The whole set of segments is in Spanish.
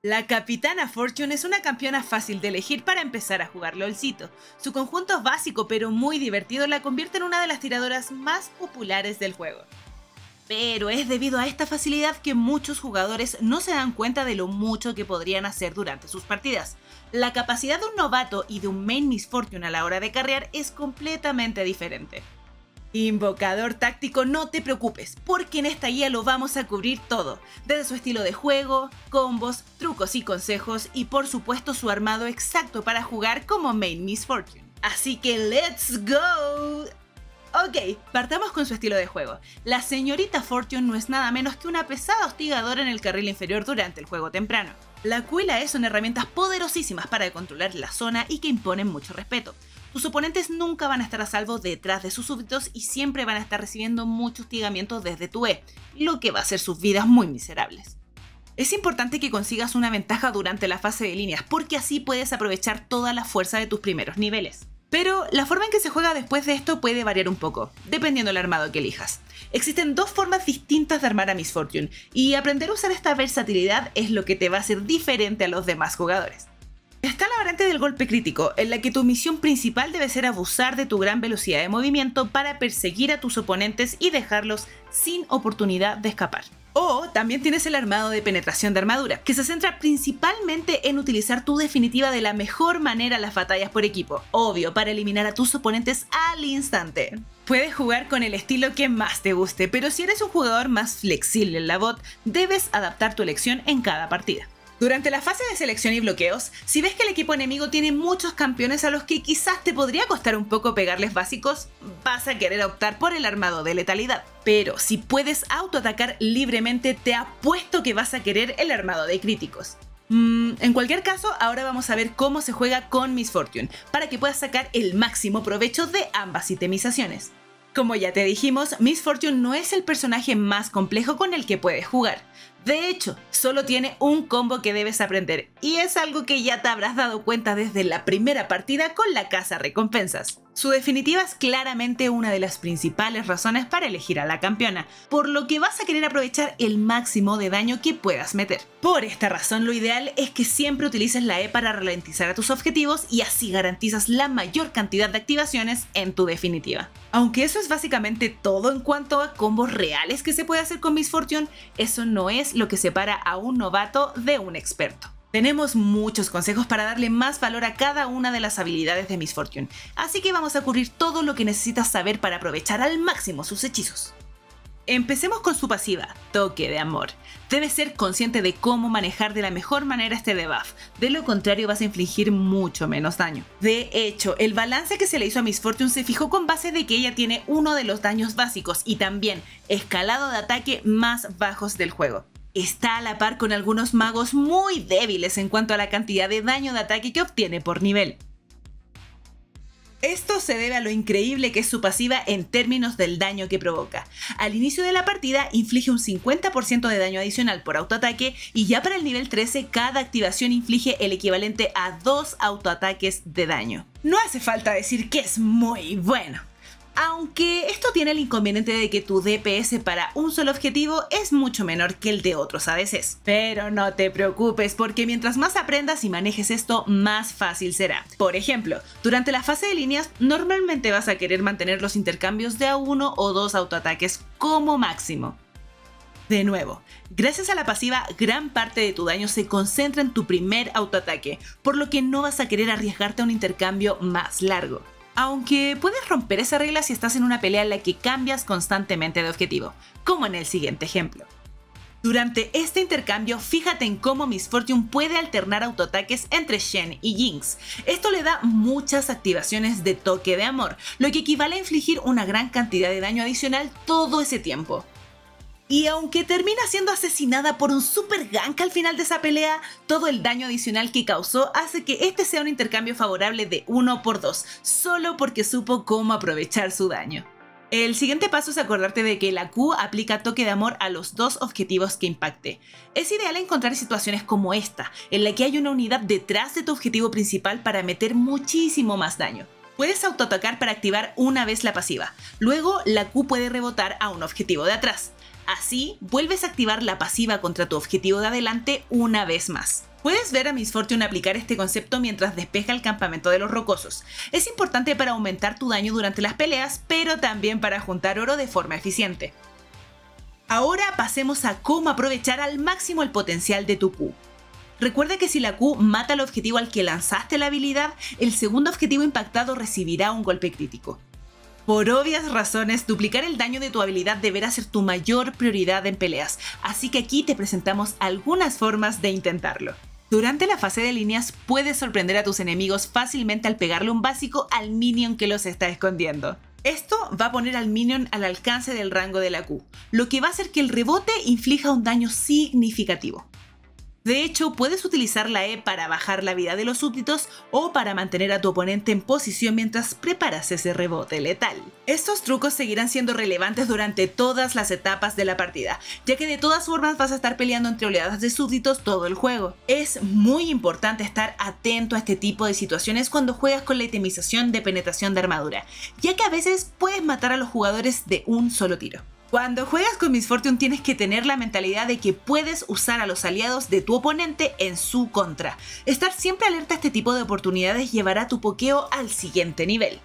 La Capitana Fortune es una campeona fácil de elegir para empezar a jugar LOLcito. Su conjunto básico pero muy divertido la convierte en una de las tiradoras más populares del juego. Pero es debido a esta facilidad que muchos jugadores no se dan cuenta de lo mucho que podrían hacer durante sus partidas. La capacidad de un novato y de un main Miss Fortune a la hora de carrear es completamente diferente. Invocador táctico, no te preocupes, porque en esta guía lo vamos a cubrir todo, desde su estilo de juego, combos, trucos y consejos y por supuesto su armado exacto para jugar como main Miss Fortune. Así que ¡let's go! Ok, partamos con su estilo de juego. La señorita Fortune no es nada menos que una pesada hostigadora en el carril inferior durante el juego temprano. La Q y la E son herramientas poderosísimas para controlar la zona y que imponen mucho respeto. Tus oponentes nunca van a estar a salvo detrás de sus súbditos y siempre van a estar recibiendo mucho hostigamiento desde tu E, lo que va a hacer sus vidas muy miserables. Es importante que consigas una ventaja durante la fase de líneas, porque así puedes aprovechar toda la fuerza de tus primeros niveles. Pero la forma en que se juega después de esto puede variar un poco, dependiendo del armado que elijas. Existen dos formas distintas de armar a Miss Fortune, y aprender a usar esta versatilidad es lo que te va a hacer diferente a los demás jugadores. Está la variante del golpe crítico, en la que tu misión principal debe ser abusar de tu gran velocidad de movimiento para perseguir a tus oponentes y dejarlos sin oportunidad de escapar. O también tienes el armado de penetración de armadura, que se centra principalmente en utilizar tu definitiva de la mejor manera en las batallas por equipo, obvio, para eliminar a tus oponentes al instante. Puedes jugar con el estilo que más te guste, pero si eres un jugador más flexible en la bot, debes adaptar tu elección en cada partida. Durante la fase de selección y bloqueos, si ves que el equipo enemigo tiene muchos campeones a los que quizás te podría costar un poco pegarles básicos, vas a querer optar por el armado de letalidad. Pero si puedes autoatacar libremente, te apuesto que vas a querer el armado de críticos. En cualquier caso, ahora vamos a ver cómo se juega con Miss Fortune, para que puedas sacar el máximo provecho de ambas itemizaciones. Como ya te dijimos, Miss Fortune no es el personaje más complejo con el que puedes jugar. De hecho, solo tiene un combo que debes aprender, y es algo que ya te habrás dado cuenta desde la primera partida con la caza recompensas. Su definitiva es claramente una de las principales razones para elegir a la campeona, por lo que vas a querer aprovechar el máximo de daño que puedas meter. Por esta razón, lo ideal es que siempre utilices la E para ralentizar a tus objetivos y así garantizas la mayor cantidad de activaciones en tu definitiva. Aunque eso es básicamente todo en cuanto a combos reales que se puede hacer con Miss Fortune, eso no es lo que separa a un novato de un experto. Tenemos muchos consejos para darle más valor a cada una de las habilidades de Miss Fortune, así que vamos a cubrir todo lo que necesitas saber para aprovechar al máximo sus hechizos. Empecemos con su pasiva, Toque de Amor. Debes ser consciente de cómo manejar de la mejor manera este debuff, de lo contrario vas a infligir mucho menos daño. De hecho, el balance que se le hizo a Miss Fortune se fijó con base de que ella tiene uno de los daños básicos y también escalado de ataque más bajos del juego. Está a la par con algunos magos muy débiles en cuanto a la cantidad de daño de ataque que obtiene por nivel. Esto se debe a lo increíble que es su pasiva en términos del daño que provoca. Al inicio de la partida inflige un 50% de daño adicional por autoataque y ya para el nivel 13 cada activación inflige el equivalente a 2 autoataques de daño. No hace falta decir que es muy bueno. Aunque esto tiene el inconveniente de que tu DPS para un solo objetivo es mucho menor que el de otros ADCs. Pero no te preocupes, porque mientras más aprendas y manejes esto, más fácil será. Por ejemplo, durante la fase de líneas, normalmente vas a querer mantener los intercambios de a 1 o 2 autoataques como máximo. De nuevo, gracias a la pasiva, gran parte de tu daño se concentra en tu primer autoataque, por lo que no vas a querer arriesgarte a un intercambio más largo. Aunque puedes romper esa regla si estás en una pelea en la que cambias constantemente de objetivo, como en el siguiente ejemplo. Durante este intercambio, fíjate en cómo Miss Fortune puede alternar autoataques entre Shen y Jinx. Esto le da muchas activaciones de Toque de Amor, lo que equivale a infligir una gran cantidad de daño adicional todo ese tiempo. Y aunque termina siendo asesinada por un super gank al final de esa pelea, todo el daño adicional que causó hace que este sea un intercambio favorable de 1 por 2, solo porque supo cómo aprovechar su daño. El siguiente paso es acordarte de que la Q aplica Toque de Amor a los 2 objetivos que impacte. Es ideal encontrar situaciones como esta, en la que hay una unidad detrás de tu objetivo principal para meter muchísimo más daño. Puedes autoatacar para activar una vez la pasiva, luego la Q puede rebotar a un objetivo de atrás. Así, vuelves a activar la pasiva contra tu objetivo de adelante una vez más. Puedes ver a Miss Fortune aplicar este concepto mientras despeja el campamento de los rocosos. Es importante para aumentar tu daño durante las peleas, pero también para juntar oro de forma eficiente. Ahora pasemos a cómo aprovechar al máximo el potencial de tu Q. Recuerda que si la Q mata al objetivo al que lanzaste la habilidad, el segundo objetivo impactado recibirá un golpe crítico. Por obvias razones, duplicar el daño de tu habilidad deberá ser tu mayor prioridad en peleas, así que aquí te presentamos algunas formas de intentarlo. Durante la fase de líneas puedes sorprender a tus enemigos fácilmente al pegarle un básico al minion que los está escondiendo. Esto va a poner al minion al alcance del rango de la Q, lo que va a hacer que el rebote inflija un daño significativo. De hecho, puedes utilizar la E para bajar la vida de los súbditos o para mantener a tu oponente en posición mientras preparas ese rebote letal. Estos trucos seguirán siendo relevantes durante todas las etapas de la partida, ya que de todas formas vas a estar peleando entre oleadas de súbditos todo el juego. Es muy importante estar atento a este tipo de situaciones cuando juegas con la itemización de penetración de armadura, ya que a veces puedes matar a los jugadores de un solo tiro. Cuando juegas con Miss Fortune tienes que tener la mentalidad de que puedes usar a los aliados de tu oponente en su contra. Estar siempre alerta a este tipo de oportunidades llevará tu pokeo al siguiente nivel.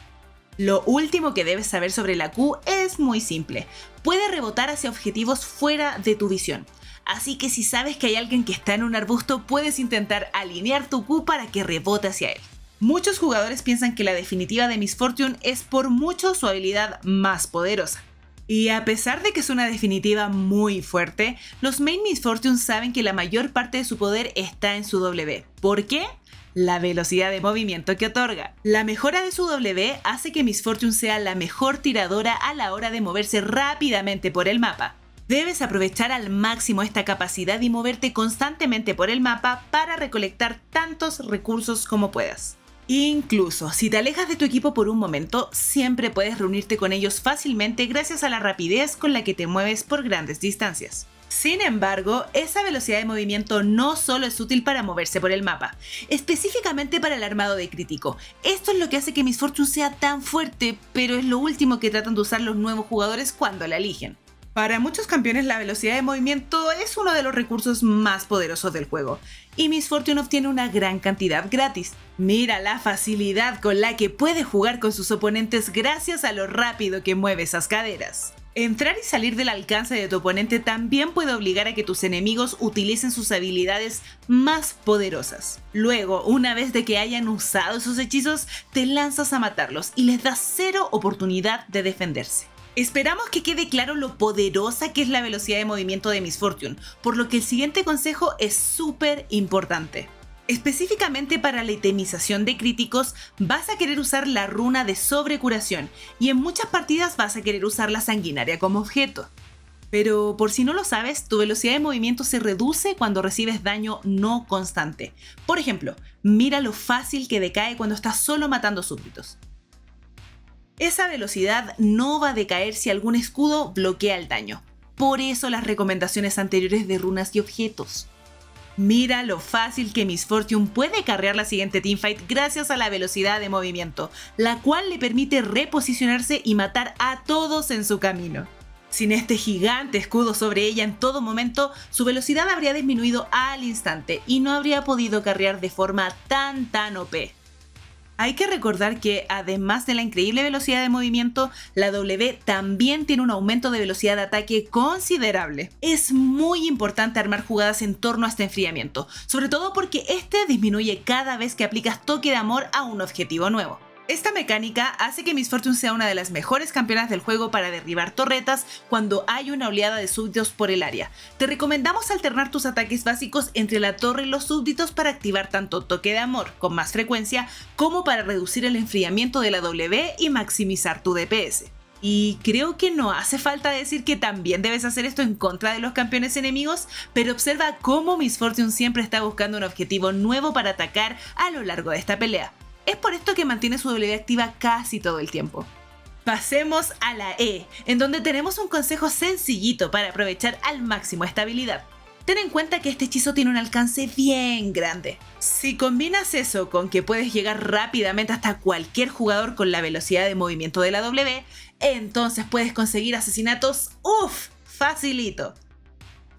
Lo último que debes saber sobre la Q es muy simple. Puede rebotar hacia objetivos fuera de tu visión. Así que si sabes que hay alguien que está en un arbusto, puedes intentar alinear tu Q para que rebote hacia él. Muchos jugadores piensan que la definitiva de Miss Fortune es por mucho su habilidad más poderosa. Y a pesar de que es una definitiva muy fuerte, los main Miss Fortune saben que la mayor parte de su poder está en su W. ¿Por qué? La velocidad de movimiento que otorga. La mejora de su W hace que Miss Fortune sea la mejor tiradora a la hora de moverse rápidamente por el mapa. Debes aprovechar al máximo esta capacidad y moverte constantemente por el mapa para recolectar tantos recursos como puedas. Incluso si te alejas de tu equipo por un momento, siempre puedes reunirte con ellos fácilmente gracias a la rapidez con la que te mueves por grandes distancias. Sin embargo, esa velocidad de movimiento no solo es útil para moverse por el mapa, específicamente para el armado de crítico. Esto es lo que hace que Miss Fortune sea tan fuerte, pero es lo último que tratan de usar los nuevos jugadores cuando la eligen. Para muchos campeones la velocidad de movimiento es uno de los recursos más poderosos del juego, y Miss Fortune obtiene una gran cantidad gratis. Mira la facilidad con la que puede jugar con sus oponentes gracias a lo rápido que mueve esas caderas. Entrar y salir del alcance de tu oponente también puede obligar a que tus enemigos utilicen sus habilidades más poderosas. Luego, una vez de que hayan usado esos hechizos, te lanzas a matarlos y les das cero oportunidad de defenderse. Esperamos que quede claro lo poderosa que es la velocidad de movimiento de Miss Fortune, por lo que el siguiente consejo es súper importante. Específicamente para la itemización de críticos, vas a querer usar la runa de sobrecuración y en muchas partidas vas a querer usar la sanguinaria como objeto. Pero por si no lo sabes, tu velocidad de movimiento se reduce cuando recibes daño no constante. Por ejemplo, mira lo fácil que decae cuando estás solo matando súbditos. Esa velocidad no va a decaer si algún escudo bloquea el daño. Por eso las recomendaciones anteriores de runas y objetos. Mira lo fácil que Miss Fortune puede carrear la siguiente teamfight gracias a la velocidad de movimiento, la cual le permite reposicionarse y matar a todos en su camino. Sin este gigante escudo sobre ella en todo momento, su velocidad habría disminuido al instante y no habría podido carrear de forma tan OP. Hay que recordar que, además de la increíble velocidad de movimiento, la W también tiene un aumento de velocidad de ataque considerable. Es muy importante armar jugadas en torno a este enfriamiento, sobre todo porque este disminuye cada vez que aplicas toque de amor a un objetivo nuevo. Esta mecánica hace que Miss Fortune sea una de las mejores campeonas del juego para derribar torretas cuando hay una oleada de súbditos por el área. Te recomendamos alternar tus ataques básicos entre la torre y los súbditos para activar tanto toque de amor con más frecuencia como para reducir el enfriamiento de la W y maximizar tu DPS. Y creo que no hace falta decir que también debes hacer esto en contra de los campeones enemigos, pero observa cómo Miss Fortune siempre está buscando un objetivo nuevo para atacar a lo largo de esta pelea. Es por esto que mantiene su W activa casi todo el tiempo. Pasemos a la E, en donde tenemos un consejo sencillito para aprovechar al máximo esta habilidad. Ten en cuenta que este hechizo tiene un alcance bien grande. Si combinas eso con que puedes llegar rápidamente hasta cualquier jugador con la velocidad de movimiento de la W, entonces puedes conseguir asesinatos, facilito.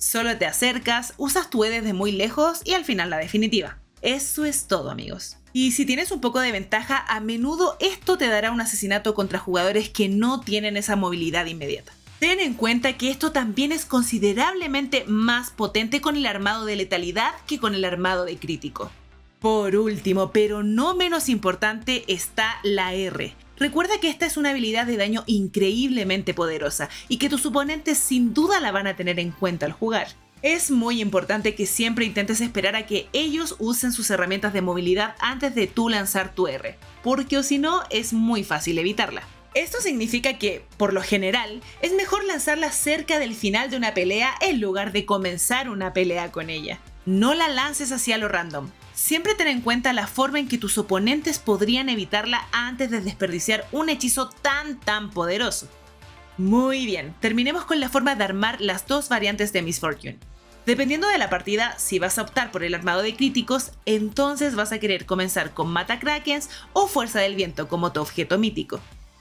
Solo te acercas, usas tu E desde muy lejos y al final la definitiva. Eso es todo, amigos. Y si tienes un poco de ventaja, a menudo esto te dará un asesinato contra jugadores que no tienen esa movilidad inmediata. Ten en cuenta que esto también es considerablemente más potente con el armado de letalidad que con el armado de crítico. Por último, pero no menos importante, está la R. Recuerda que esta es una habilidad de daño increíblemente poderosa y que tus oponentes sin duda la van a tener en cuenta al jugar. Es muy importante que siempre intentes esperar a que ellos usen sus herramientas de movilidad antes de tú lanzar tu R, porque o si no es muy fácil evitarla. Esto significa que, por lo general, es mejor lanzarla cerca del final de una pelea en lugar de comenzar una pelea con ella. No la lances hacia lo random. Siempre ten en cuenta la forma en que tus oponentes podrían evitarla antes de desperdiciar un hechizo tan poderoso. Muy bien, terminemos con la forma de armar las dos variantes de Miss Fortune. Dependiendo de la partida, si vas a optar por el armado de críticos, entonces vas a querer comenzar con Mata Krakens o Fuerza del Viento como tu objeto mítico.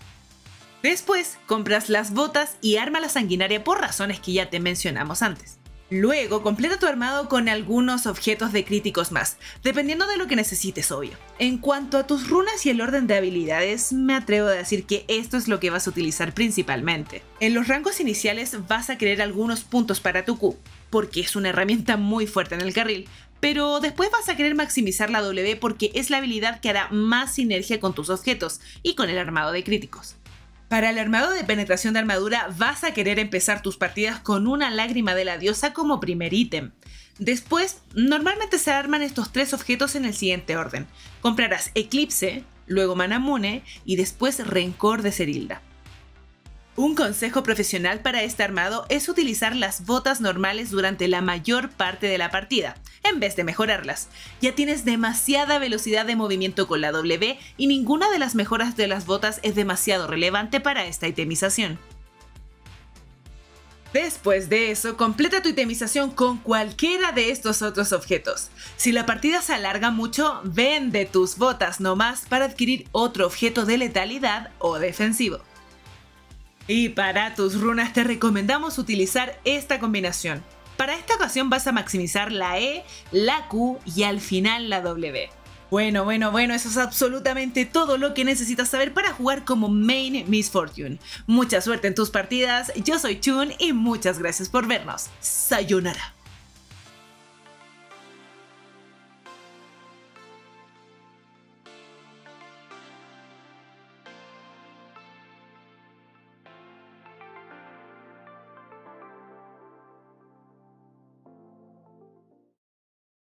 Después, compras las botas y arma la sanguinaria por razones que ya te mencionamos antes. Luego, completa tu armado con algunos objetos de críticos más, dependiendo de lo que necesites, obvio. En cuanto a tus runas y el orden de habilidades, me atrevo a decir que esto es lo que vas a utilizar principalmente. En los rangos iniciales vas a querer algunos puntos para tu Q, porque es una herramienta muy fuerte en el carril, pero después vas a querer maximizar la W porque es la habilidad que hará más sinergia con tus objetos y con el armado de críticos. Para el armado de penetración de armadura vas a querer empezar tus partidas con una lágrima de la diosa como primer ítem. Después, normalmente se arman estos tres objetos en el siguiente orden. Comprarás Eclipse, luego Manamune y después Rencor de Zerilda. Un consejo profesional para este armado es utilizar las botas normales durante la mayor parte de la partida, en vez de mejorarlas. Ya tienes demasiada velocidad de movimiento con la W y ninguna de las mejoras de las botas es demasiado relevante para esta itemización. Después de eso, completa tu itemización con cualquiera de estos otros objetos. Si la partida se alarga mucho, vende tus botas nomás para adquirir otro objeto de letalidad o defensivo. Y para tus runas te recomendamos utilizar esta combinación. Para esta ocasión vas a maximizar la E, la Q y al final la W. Bueno, eso es absolutamente todo lo que necesitas saber para jugar como main Miss Fortune. Mucha suerte en tus partidas, yo soy Chun y muchas gracias por vernos. Sayonara.